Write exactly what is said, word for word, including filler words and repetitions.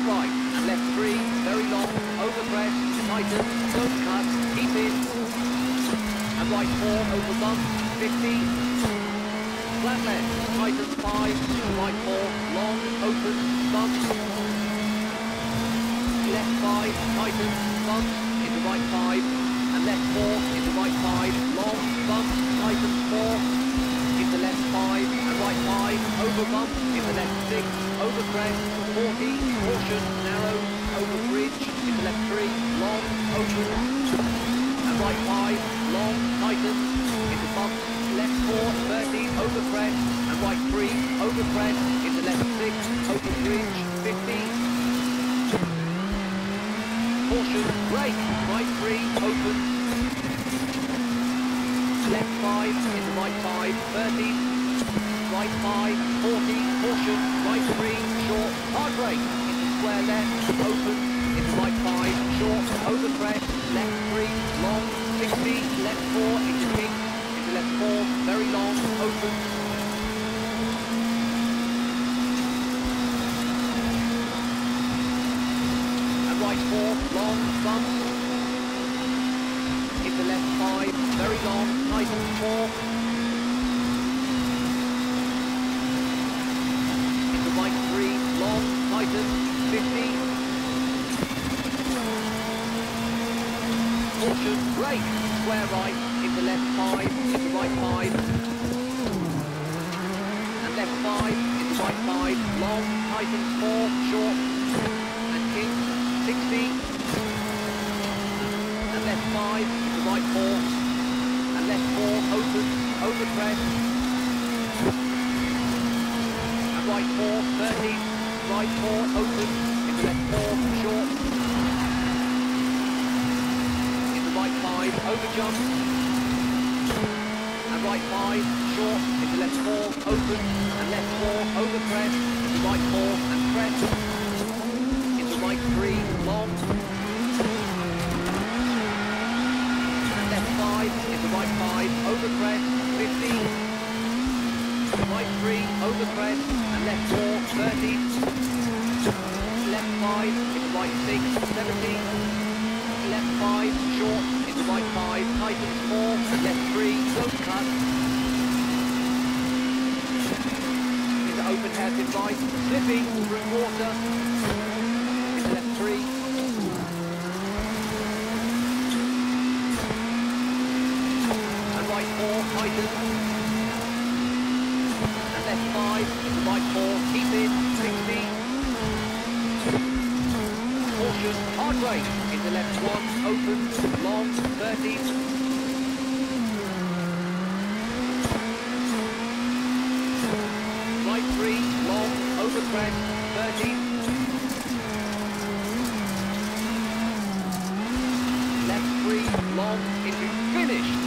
right, and left three, very long, over crest, tighten, don't cut, keep in, and right four, over bump, fifty, flat left, tighten five, right four, long, open, bump, left five, tighten, bump, into right five, and left four, into right five, long, bump, tighten four, into left five, and right five, over bump, into left six, over crest, forty, caution, narrow, over bridge, into left three, long, open, and right five, long, tighten, into bump, left four, thirty, over crest, and right three, over crest, into left six, over bridge, fifty, caution, brake, right three, open, left five, into right five, thirty, right five, forty, caution, right three, short, hard brake, into square left, open, into right five, short, over crest, left three, long, sixty, left four, into king, into left four, very long, open, and right four, long, bump, into left five, very long, tighten four, into right three, long, tighten, fifty, caution, brake, square right, into left five, into right five, and left five, into right five, long, tighten four, short, and king, sixty, and left five, into right four, and left four, open, over crest, and right four, thirty, right four, open, into left four, short, into right five, over jump, and right five, short, into left four, open, and left four, over crest, into right four, and crest, into right three, long, and left five, into right five, over crest, fifty, right three, over crest, and left four, thirty, left five, into right six, seventy, left five, short, into right five, tightens four, and left three, don't cut, into open hairpin right, slipping through water, into left three, and right four, tighten, and left five, into right four, keep in, sixty, caution, hard brake, into left one, open, long, thirty, right three, long, over crest, thirty, left three, long, into finish,